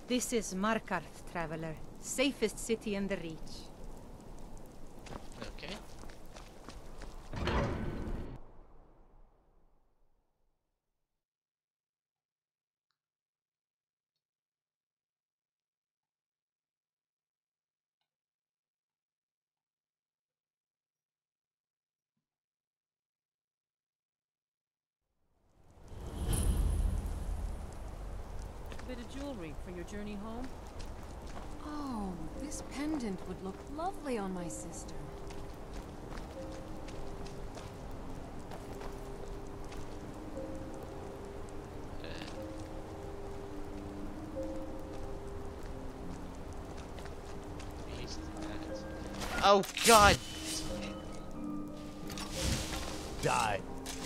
This is Markarth, traveler. Safest city in the Reach. Okay. Bit of jewelry for your journey home? Oh, this pendant would look lovely on my sister. Oh God! Die.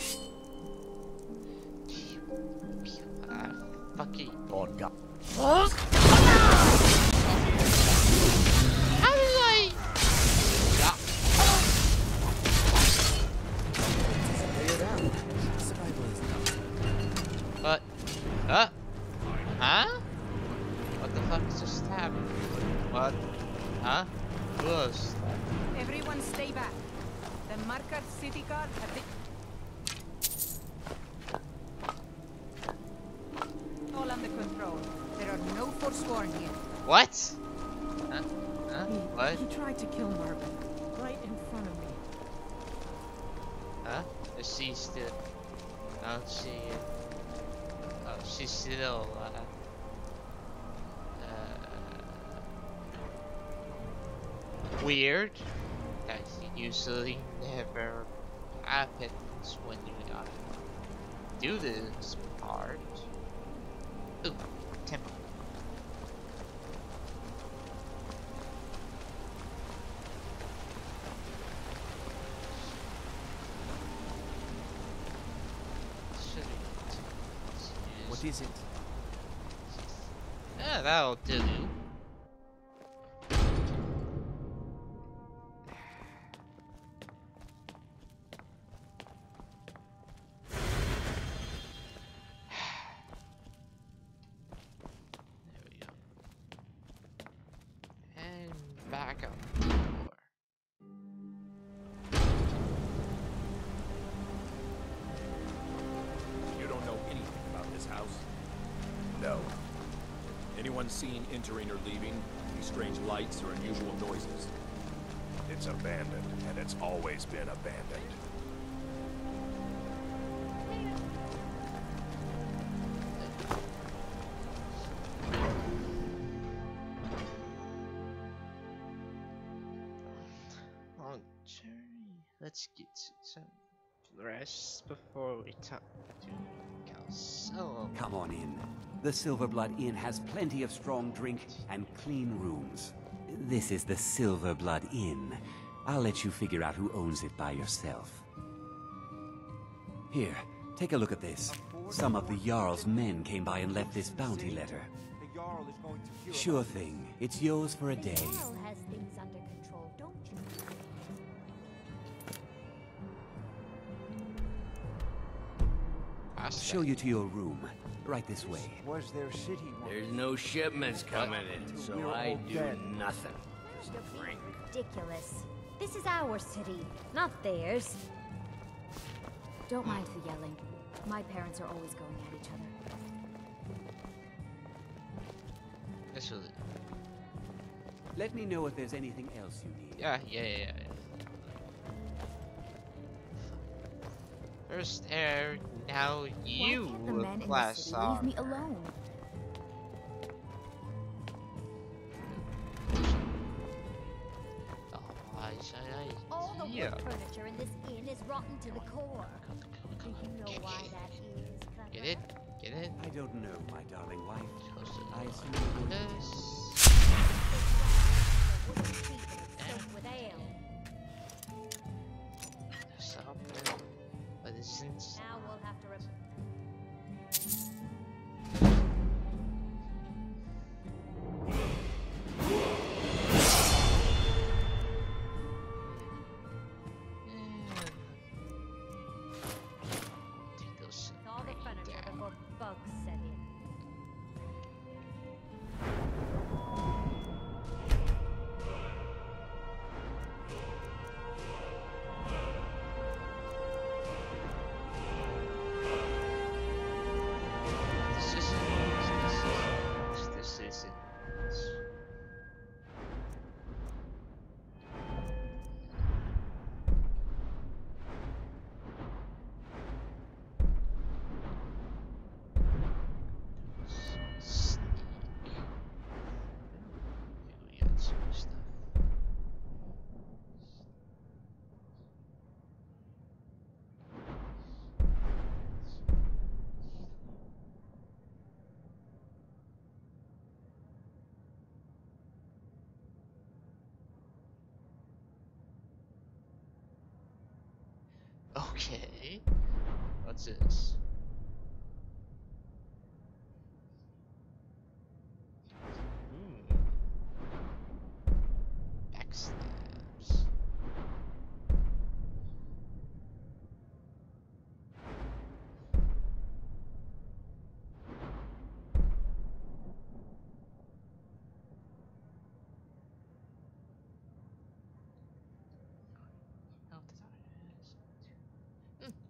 Fucking. Lord God. How did I? Yeah. What? Huh? Huh? What the fuck just happened? What? Huh? Who was that? Everyone stay back. The Markarth city guard have been... all under control. There are no forsworn here. What? Huh? Huh? What? He tried to kill Marvin, right in front of me. Huh? Is she still? Oh, she's still weird. That usually never happens when you do this part. Ooh, temple. What is it? Yeah, that'll do. There we go. And back up the door. You don't know anything about this house? No. Anyone seen entering or leaving? Any strange lights or unusual noises? It's abandoned, and it's always been abandoned. Long journey. Let's get some rest before we talk to Calcella. Come on in. The Silverblood Inn has plenty of strong drink and clean rooms. This is the Silverblood Inn. I'll let you figure out who owns it by yourself. Here, take a look at this. Some of the Jarl's men came by and left this bounty letter. Sure thing. It's yours for a day. Jarl has things under control, don't you? I'll show you to your room. Right this way. Was their city once? There's no shipments coming in, so We're I all do dead. nothing. You're being ridiculous. This is our city, not theirs. Don't mind the yelling. My parents are always going at each other. This will. Let me know if there's anything else you need. Yeah. First air, now you Why can't the men in the class city on. leave me alone? All the Yeah. wood furniture in this inn is rotten to the core. Do you know why that is, Clever? Get it? Get it? I don't know, my darling wife. Close to the I door. assume you will. This. The wooden feet that soaked with ale. Stop there. But isn't. Now we'll have to Take those. all the furniture before bugs set in. Okay. What's this? Backstabs. Oh, that's how it is.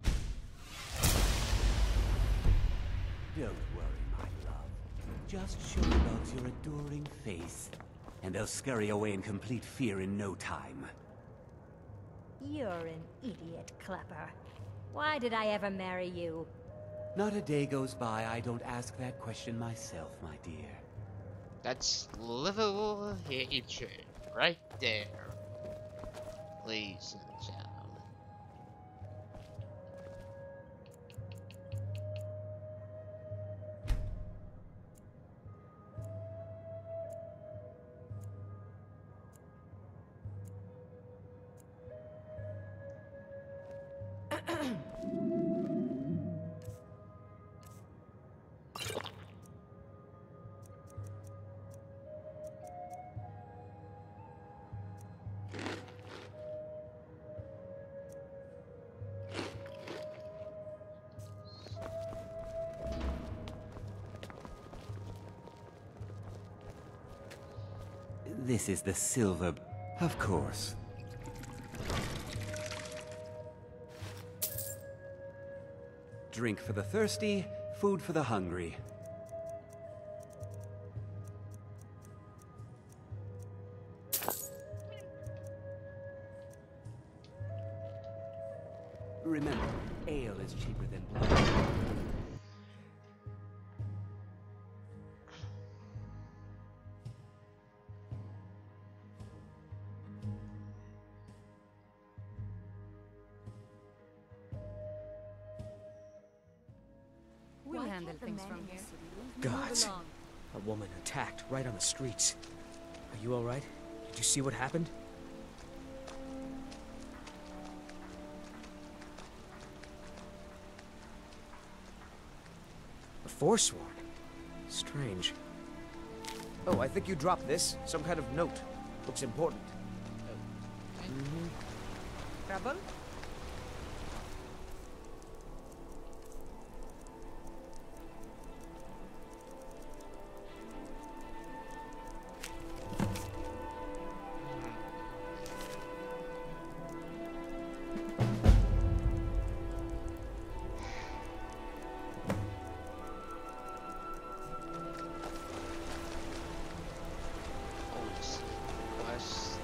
Don't worry, my love. Just show the dogs your adoring face, and they'll scurry away in complete fear in no time. You're an idiot, Klepper. Why did I ever marry you? Not a day goes by I don't ask that question myself, my dear. That's level hatred right there, ladies and gentlemen. This is the silver... Of course. Drink for the thirsty, food for the hungry. Remember, ale is cheaper than blood. We'll handle things from here. Gods. A woman attacked right on the streets. Are you alright? Did you see what happened? A Forsworn? Strange. Oh, I think you dropped this. Some kind of note. Looks important. Trouble? Quest.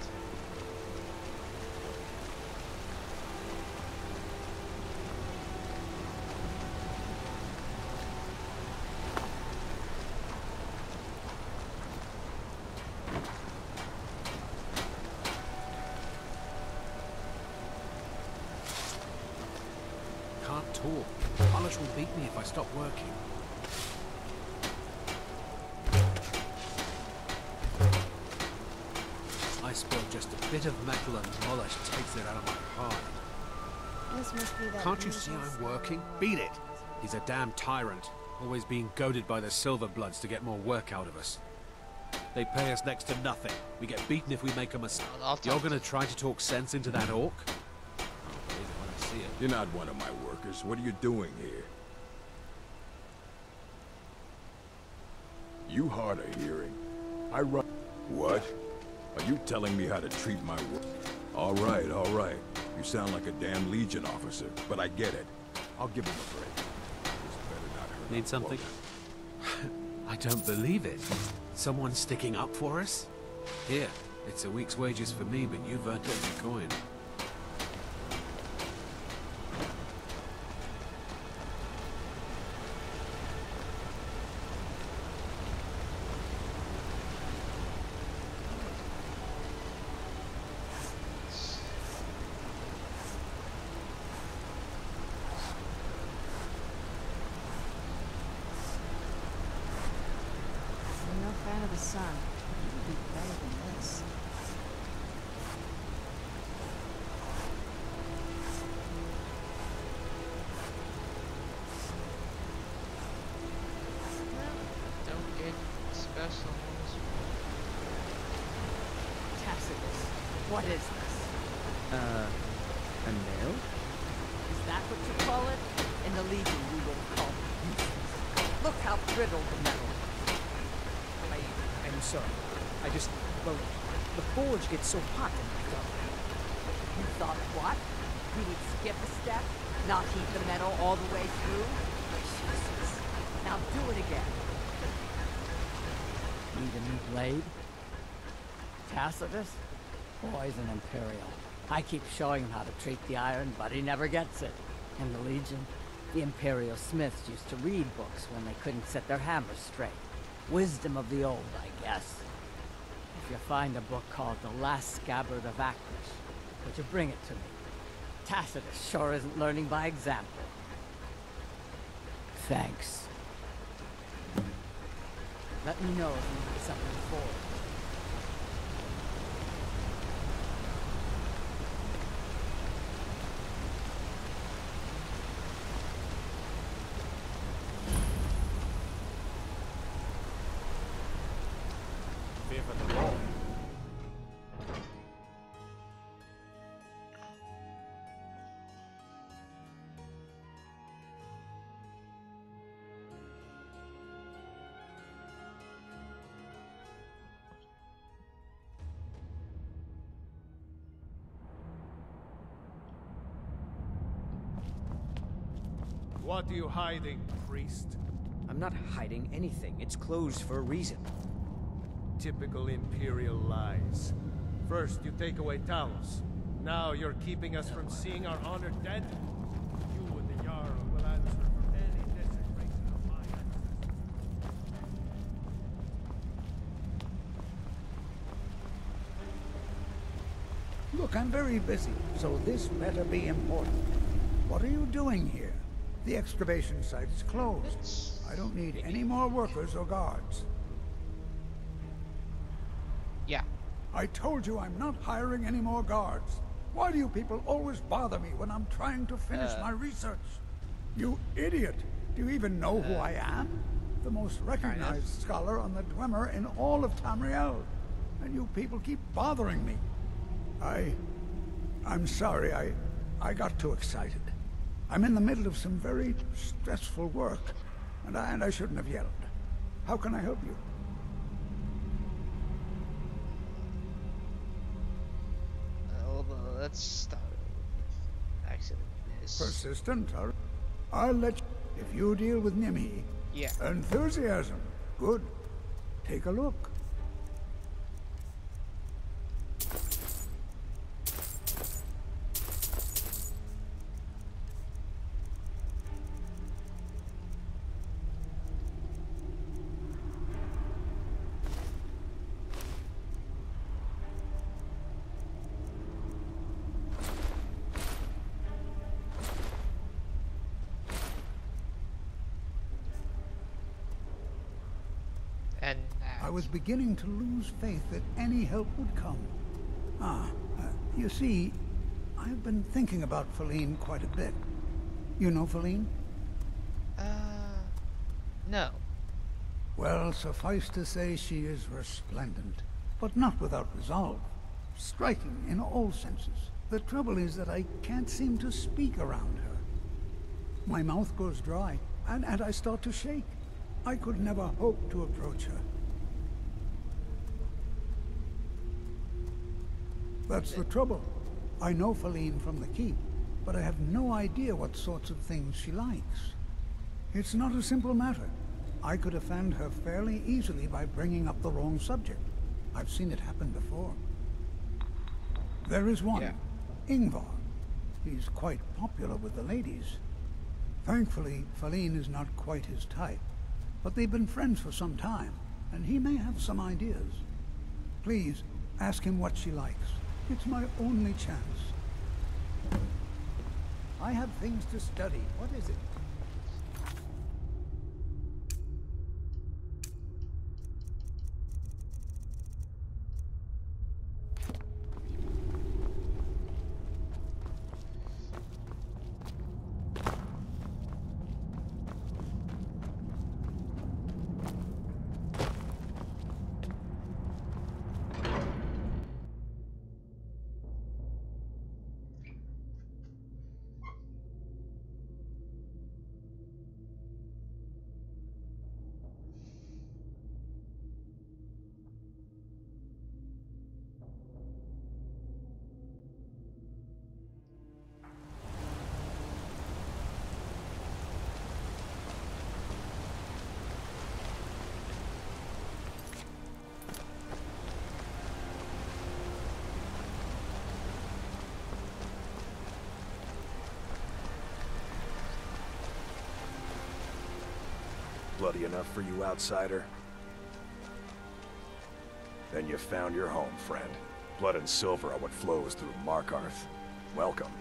Can't talk. Polish will beat me if I stop working. I spilled just a bit of metal and Polish takes it out of my hide. This must be that Can't you see I'm working? Beat it! He's a damn tyrant, always being goaded by the Silverbloods to get more work out of us. They pay us next to nothing. We get beaten if we make a mistake. You're gonna try to talk sense into that orc? I'll believe it when I see it. You're not one of my workers. What are you doing here? You hard of hearing. I run... What? Are you telling me how to treat my work? All right, all right. You sound like a damn Legion officer, but I get it. I'll give him a break. This better not hurt. Need something? I don't believe it. Someone sticking up for us? Here, it's a week's wages for me, but you've earned every coin. I'm no fan of the sun. It would be better than this. What is this? A nail? Is that what you call it? In the Legion, we would have called it useless. Look how brittle the metal is. I'm sorry. Well, the forge gets so hot in my thought. You thought what? You would skip a step? Not heat the metal all the way through? Jesus. Now do it again. Need a new blade? Tacitus? Boy's an Imperial. I keep showing him how to treat the iron, but he never gets it. In the Legion, the Imperial smiths used to read books when they couldn't set their hammers straight. Wisdom of the old, I guess. If you find a book called The Last Scabbard of Acris, would you bring it to me? Tacitus sure isn't learning by example. Thanks. Let me know if you need something for it. What are you hiding, priest? I'm not hiding anything. It's closed for a reason. Typical Imperial lies. First, you take away Talos. Now you're keeping us from seeing our honored dead? You and the Jarl will answer for any desecration of my ancestors. Look, I'm very busy, so this better be important. What are you doing here? The excavation site is closed. I don't need any more workers or guards. Yeah. I told you I'm not hiring any more guards. Why do you people always bother me when I'm trying to finish my research? You idiot! Do you even know who I am? The most recognized scholar on the Dwemer in all of Tamriel. And you people keep bothering me. I'm sorry, I got too excited. I'm in the middle of some very stressful work, and I shouldn't have yelled. How can I help you? Well, let's start. Accident is persistent. I'll let you, if you deal with Nimi. Yeah. Enthusiasm. Good. Take a look. I was beginning to lose faith that any help would come. You see, I've been thinking about Faline quite a bit. You know Faline? No. Well, suffice to say she is resplendent, but not without resolve. Striking in all senses. The trouble is that I can't seem to speak around her. My mouth goes dry, and I start to shake. I could never hope to approach her. That's the trouble. I know Faline from the keep, but I have no idea what sorts of things she likes. It's not a simple matter. I could offend her fairly easily by bringing up the wrong subject. I've seen it happen before. There is one, Ingvar. He's quite popular with the ladies. Thankfully, Faline is not quite his type, but they've been friends for some time, and he may have some ideas. Please, ask him what she likes. It's my only chance. I have things to study. What is it? bloody enough for you, outsider? Then you found your home, friend. Blood and silver are what flows through Markarth. Welcome.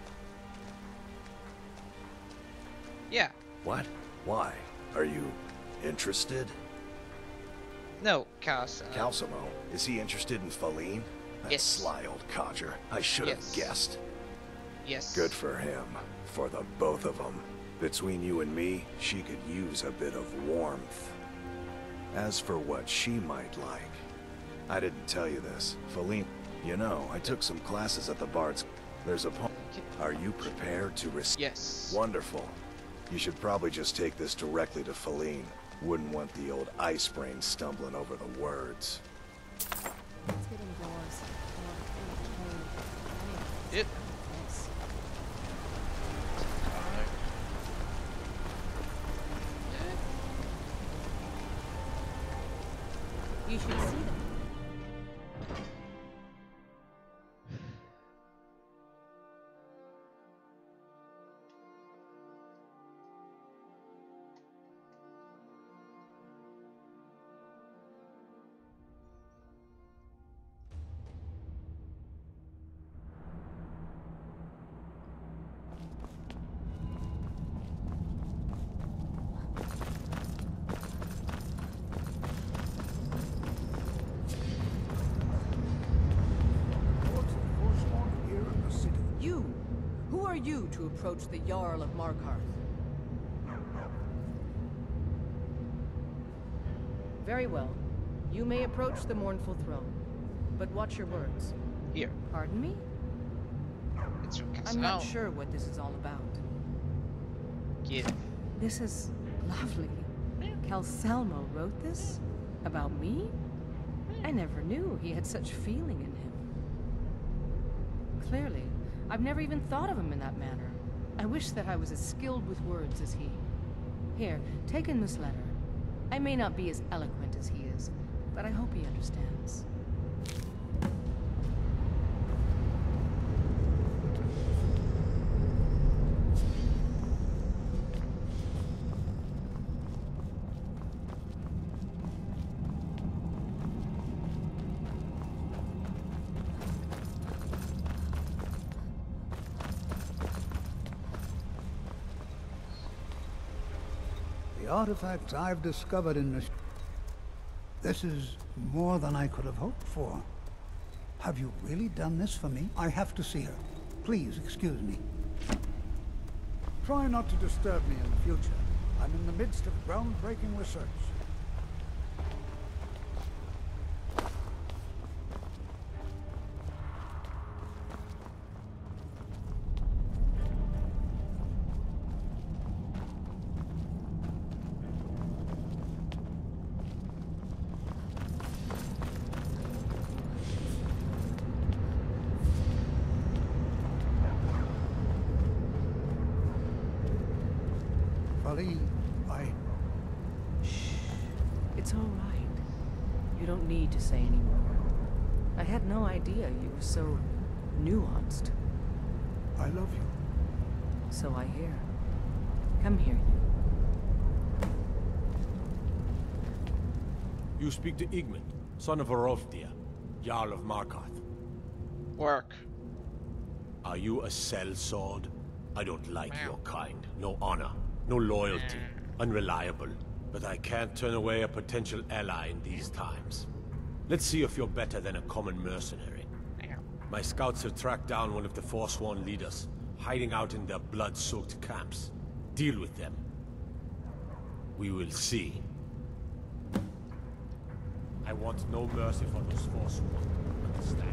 Yeah. What? Why? Are you interested? No, Calcimo. Calcimo? Is he interested in Faline? That Yes. sly old codger. I should have guessed. Yes. Good for him. For the both of them. Between you and me, she could use a bit of warmth. As for what she might like, I didn't tell you this. Faline, you know, I took some classes at the Bard's. There's a poem. Are you prepared to receive? Yes. Wonderful. You should probably just take this directly to Faline. Wouldn't want the old ice brain stumbling over the words. Let's get indoors. Yep. You should see them. Who are you to approach the Jarl of Markarth? Very well. You may approach the mournful throne, but watch your words. Here. Pardon me? It's your I'm not sure what this is all about. Get it. This is lovely. Calcelmo wrote this? About me? I never knew he had such feeling in him. Clearly, I've never even thought of him in that manner. I wish that I was as skilled with words as he. Here, take in this letter. I may not be as eloquent as he is, but I hope he understands. The artifacts I've discovered in this... This is more than I could have hoped for. Have you really done this for me? I have to see her. Please excuse me. Try not to disturb me in the future. I'm in the midst of groundbreaking research. It's all right. You don't need to say any more. I had no idea you were so nuanced. I love you. So I hear. Come here, you. You speak to Igmund, son of Arovdir, Jarl of Markarth. Work. Are you a sellsword? I don't like your kind. No honor, no loyalty, unreliable. But I can't turn away a potential ally in these times. Let's see if you're better than a common mercenary. My scouts have tracked down one of the Forsworn leaders, hiding out in their blood-soaked camps. Deal with them. We will see. I want no mercy for those Forsworn. Understand?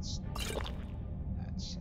That's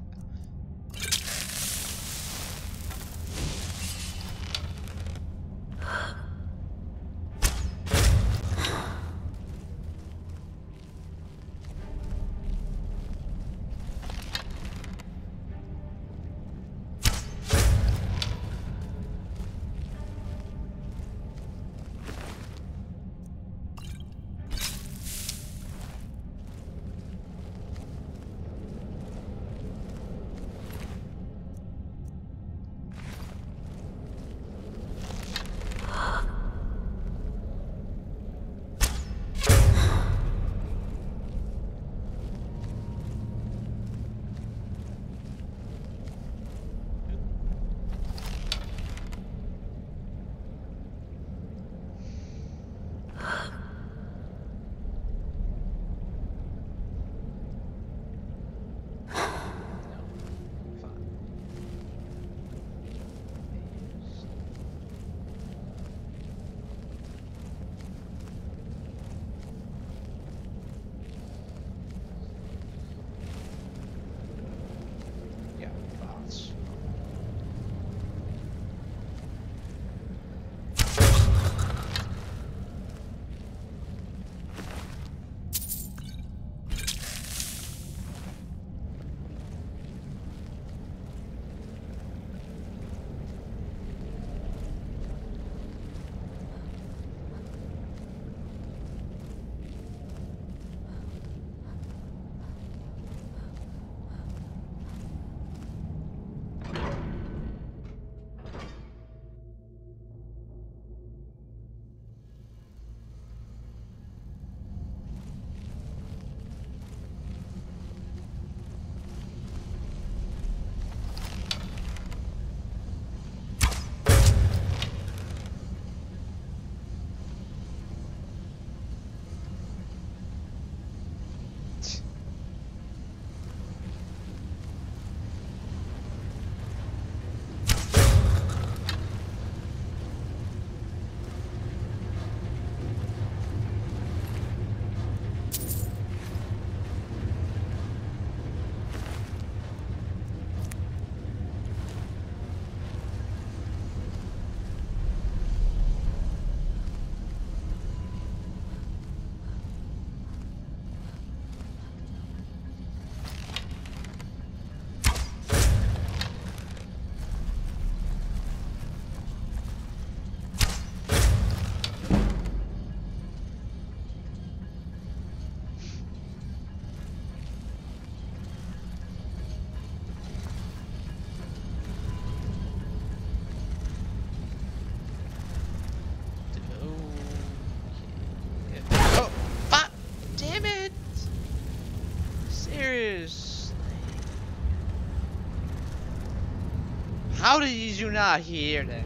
how did you not hear that?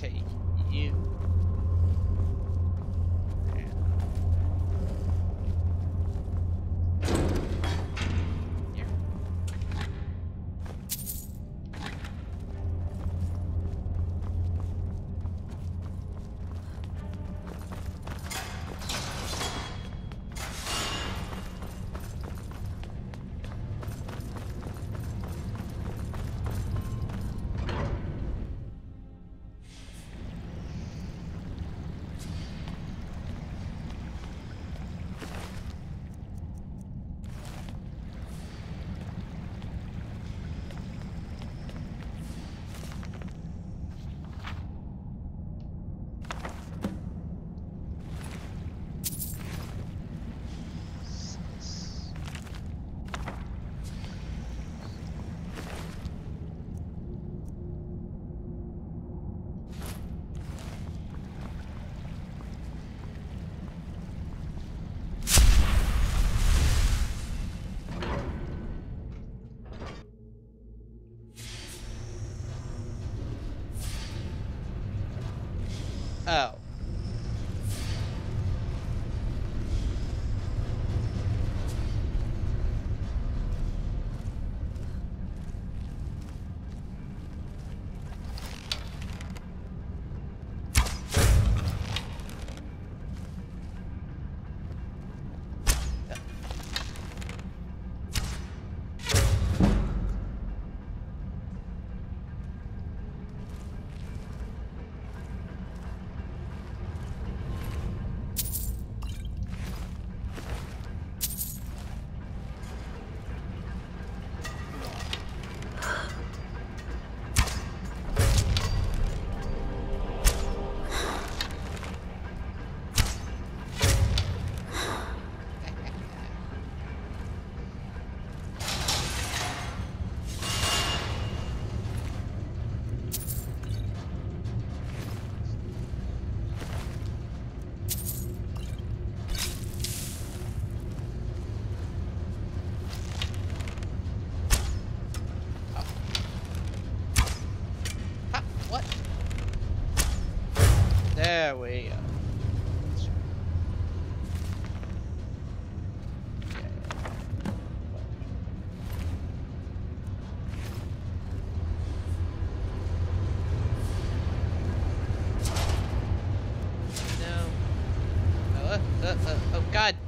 Okay, you. Oh. There we go. No. Oh God.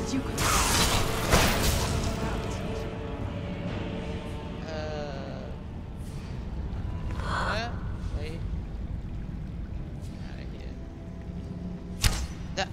As you could. Wait. Out of here. That.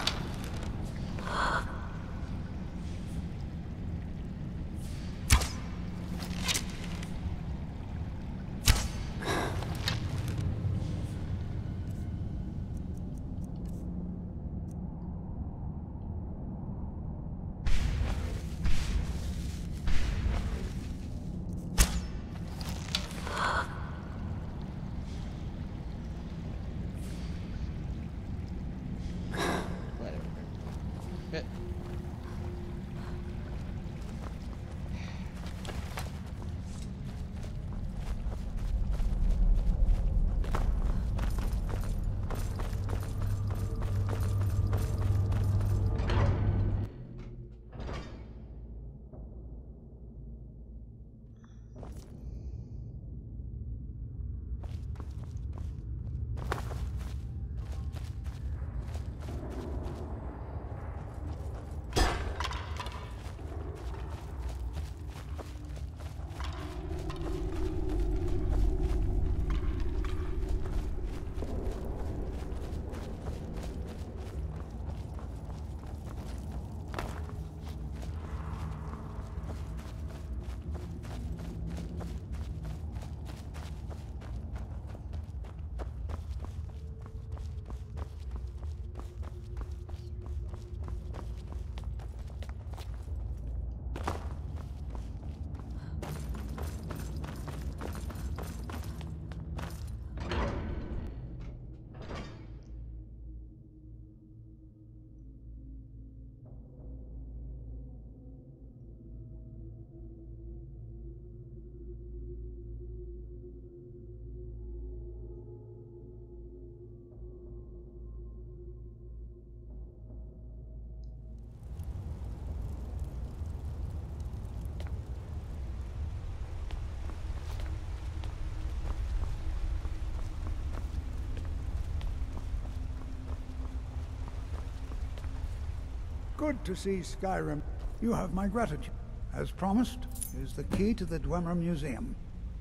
Good to see Skyrim. You have my gratitude. As promised, is the key to the Dwemer Museum.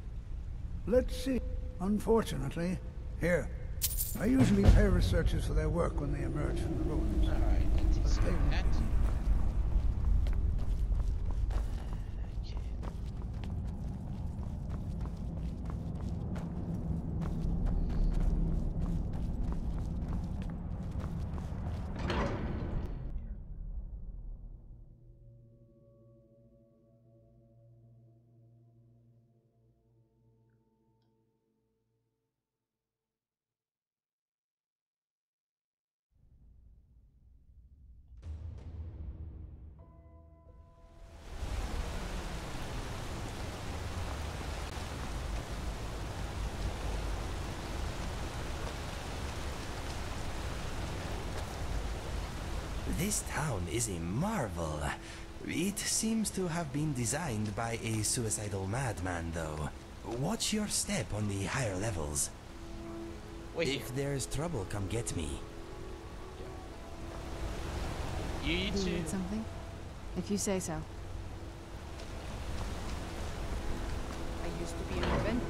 Let's see. Unfortunately, here. I usually pay researchers for their work when they emerge from the ruins. Alright, let's see that. This town is a marvel. It seems to have been designed by a suicidal madman, though. Watch your step on the higher levels. Wait. If there's trouble, come get me. You need to... need something? If you say so. I used to be an inventor.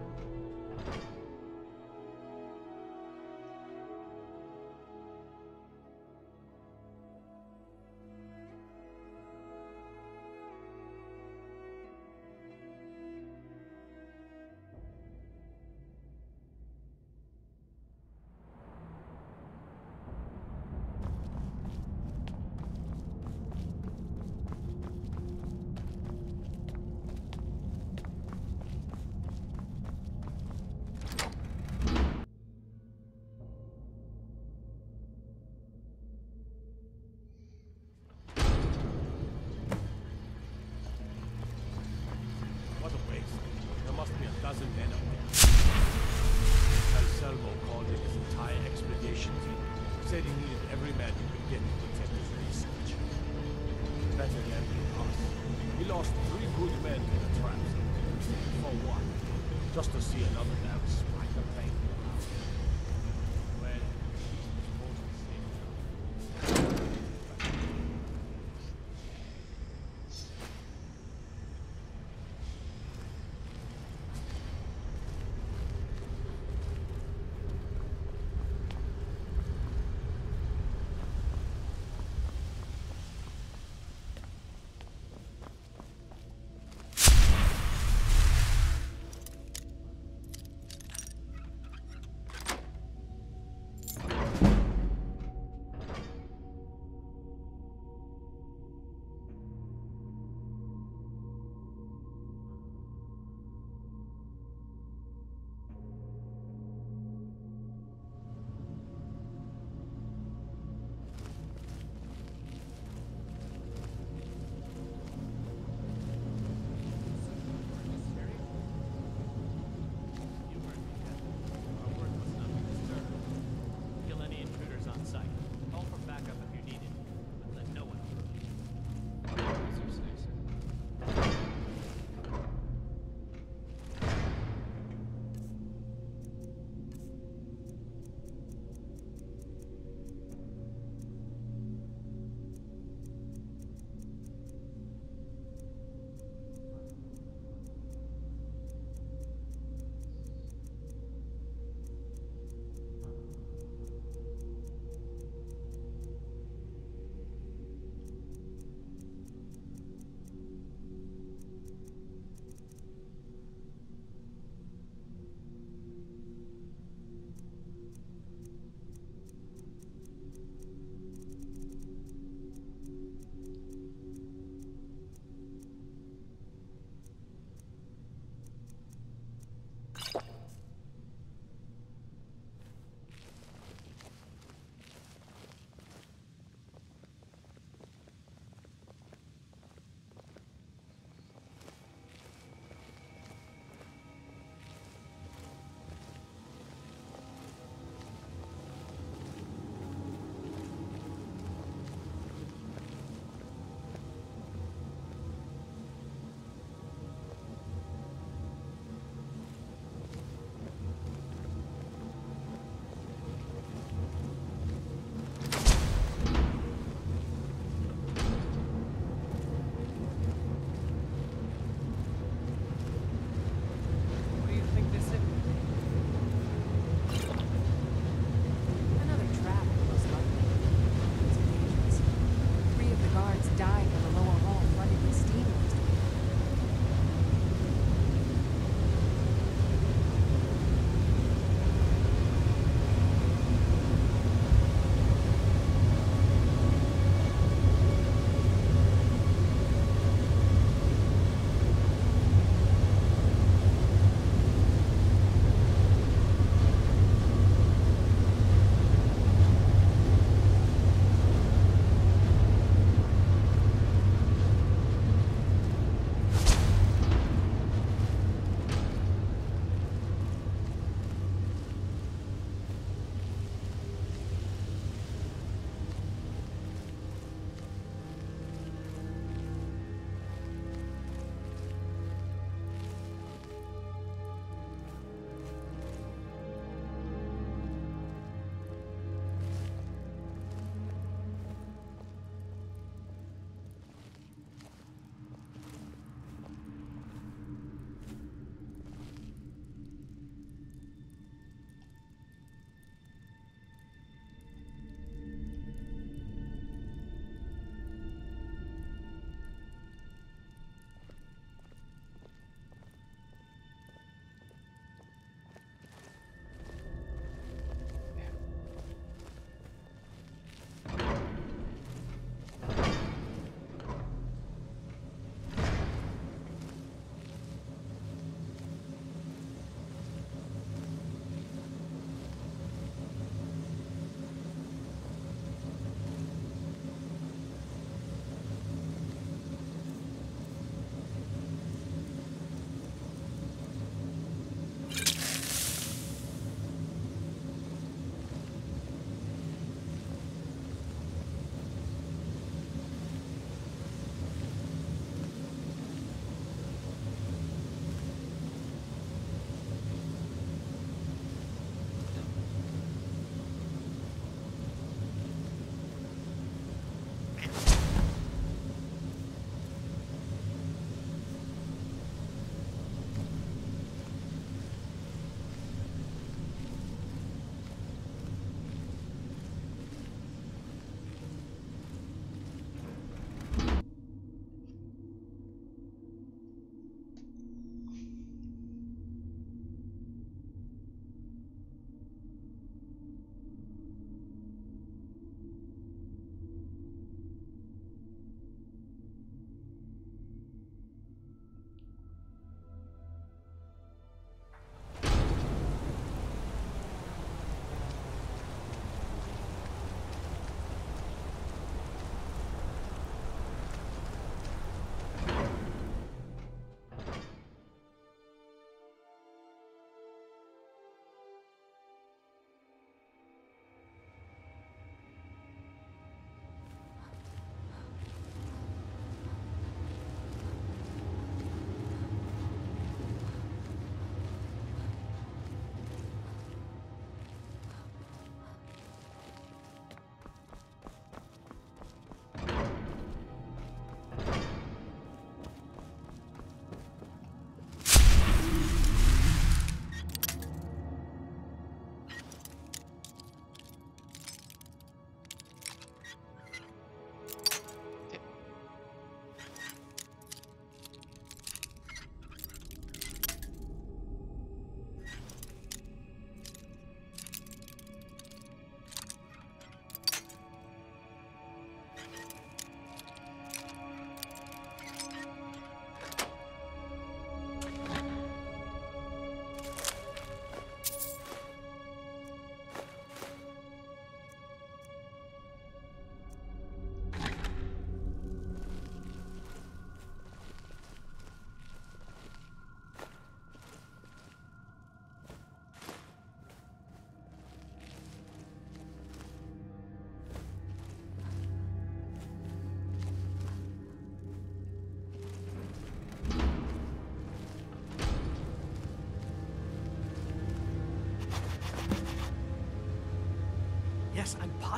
What a waste. There must be a dozen men up there. Anselmo called in his entire expedition team. Said he needed every man he could get to protect his research. Better than us. We lost 3 good men to the traps. For what? Just to see another damn spider plane. Well, he's supposed to say.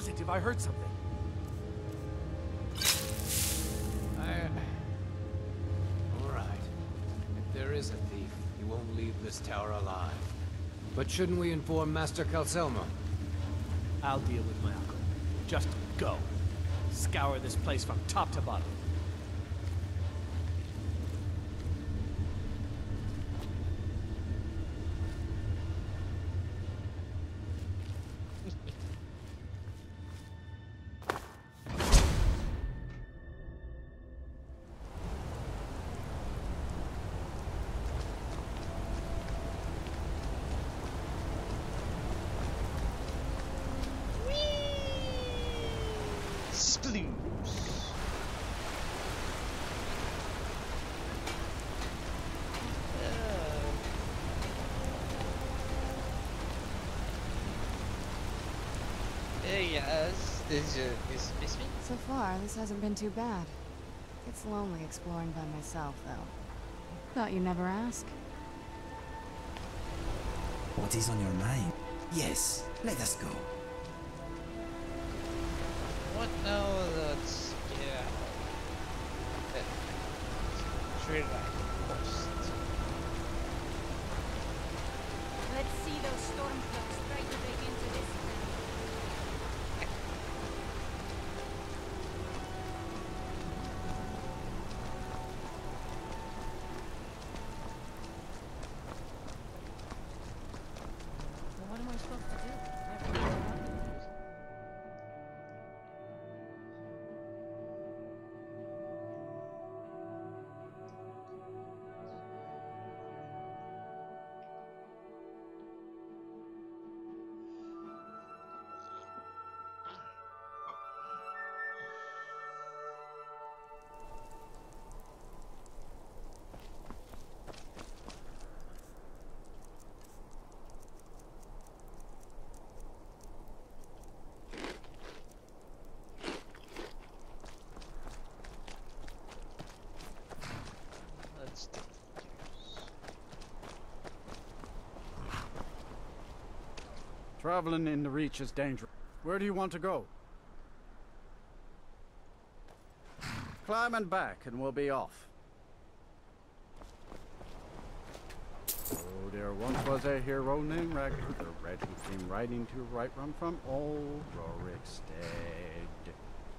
positive I heard something. Alright. If there is a thief, he won't leave this tower alive. But shouldn't we inform Master Calcelmo? I'll deal with my uncle. Just go. Scour this place from top to bottom. Yes, this is me. So far, this hasn't been too bad. It's lonely exploring by myself, though. Thought you'd never ask. What is on your mind? Yes, let us go. What now? Let's get out. Trade first. Let's see those stormcloaks try to break into this town. What am I supposed to do? Traveling in the Reach is dangerous. Where do you want to go? Climb and back and we'll be off. Oh, there once was a hero named Ragnar the Red who came riding to right run from old Rorikstead.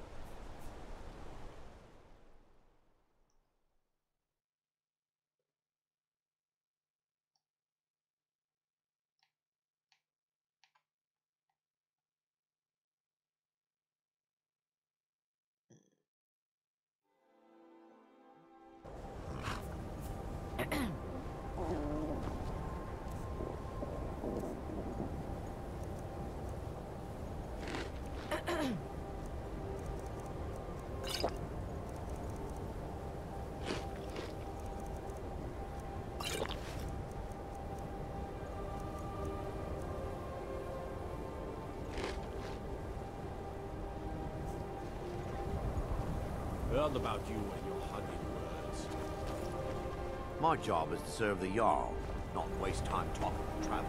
Heard about you and your hugging words. My job is to serve the Jarl, not waste time talking to travelers.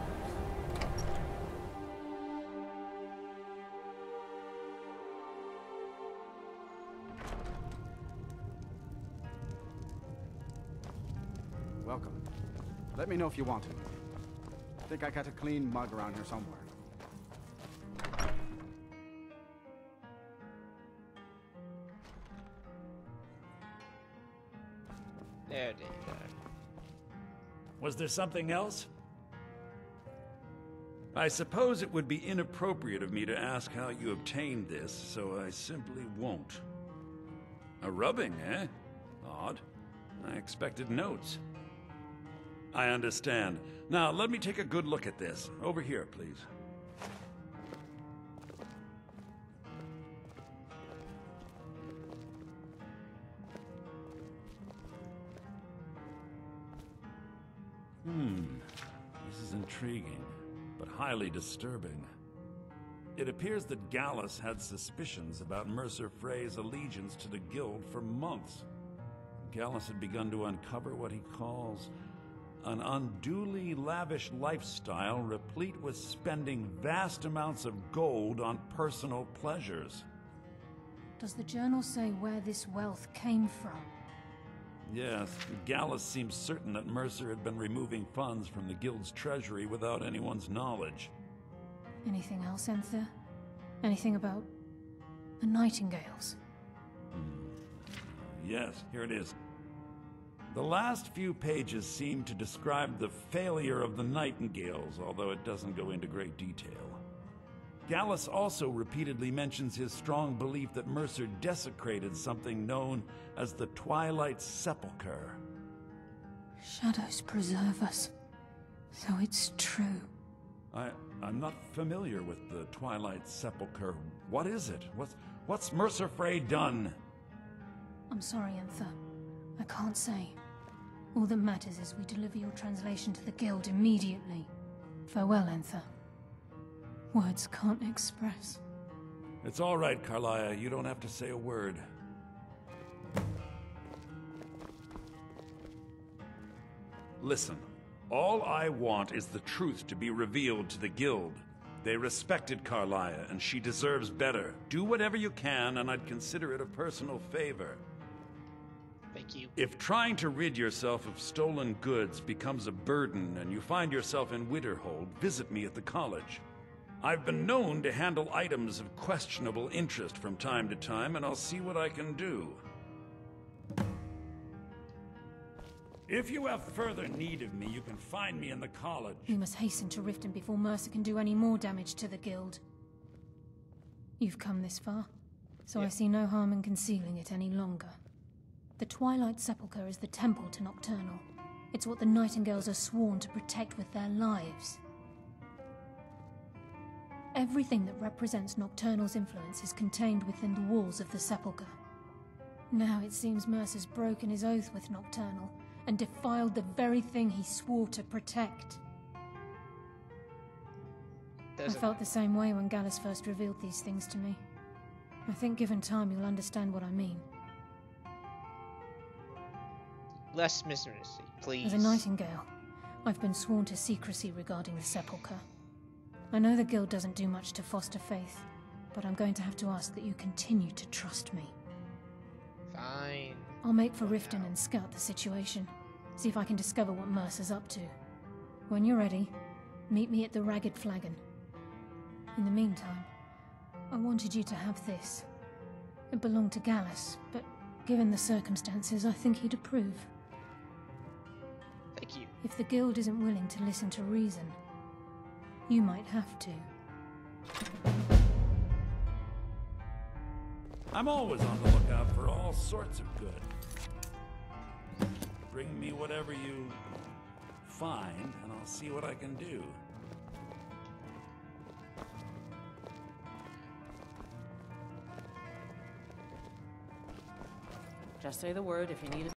Welcome. Let me know if you want him. I think I got a clean mug around here somewhere. There they go. Was there something else? I suppose it would be inappropriate of me to ask how you obtained this, so I simply won't. A rubbing, eh? Odd. I expected notes. I understand. Now, let me take a good look at this. Over here, please. This is intriguing, but highly disturbing. It appears that Gallus had suspicions about Mercer Frey's allegiance to the Guild for months. Gallus had begun to uncover what he calls an unduly lavish lifestyle replete with spending vast amounts of gold on personal pleasures. Does the journal say where this wealth came from? Yes, Gallus seems certain that Mercer had been removing funds from the guild's treasury without anyone's knowledge. Anything else, Enther? Anything about the Nightingales? Yes, here it is. The last few pages seem to describe the failure of the Nightingales, although it doesn't go into great detail. Gallus also repeatedly mentions his strong belief that Mercer desecrated something known as the Twilight Sepulchre. Shadows preserve us. So it's true. I'm not familiar with the Twilight Sepulchre. What is it? What's Mercer Frey done? I'm sorry, Enther. I can't say. All that matters is we deliver your translation to the guild immediately. Farewell, Enther. Words can't express. It's all right, Karliah. You don't have to say a word. Listen, all I want is the truth to be revealed to the guild. They respected Karliah, and she deserves better. Do whatever you can, and I'd consider it a personal favor. Thank you. If trying to rid yourself of stolen goods becomes a burden and you find yourself in Winterhold, visit me at the college. I've been known to handle items of questionable interest from time to time, and I'll see what I can do. If you have further need of me, you can find me in the college. We must hasten to Riften before Mercer can do any more damage to the guild. You've come this far, so I see no harm in concealing it any longer. The Twilight Sepulchre is the temple to Nocturnal. It's what the Nightingales are sworn to protect with their lives. Everything that represents Nocturnal's influence is contained within the walls of the Sepulchre. Now it seems Mercer's broken his oath with Nocturnal and defiled the very thing he swore to protect. I felt the same way when Gallus first revealed these things to me. I think given time you'll understand what I mean. Less mystery, please. As a Nightingale, I've been sworn to secrecy regarding the Sepulchre. I know the guild doesn't do much to foster faith, but I'm going to have to ask that you continue to trust me. Fine. I'll make for Riften and scout the situation. See if I can discover what Mercer's up to. When you're ready, meet me at the Ragged Flagon. In the meantime, I wanted you to have this. It belonged to Gallus, but given the circumstances, I think he'd approve. Thank you. If the guild isn't willing to listen to reason, you might have to. I'm always on the lookout for all sorts of good. Bring me whatever you find, and I'll see what I can do. Just say the word if you need it.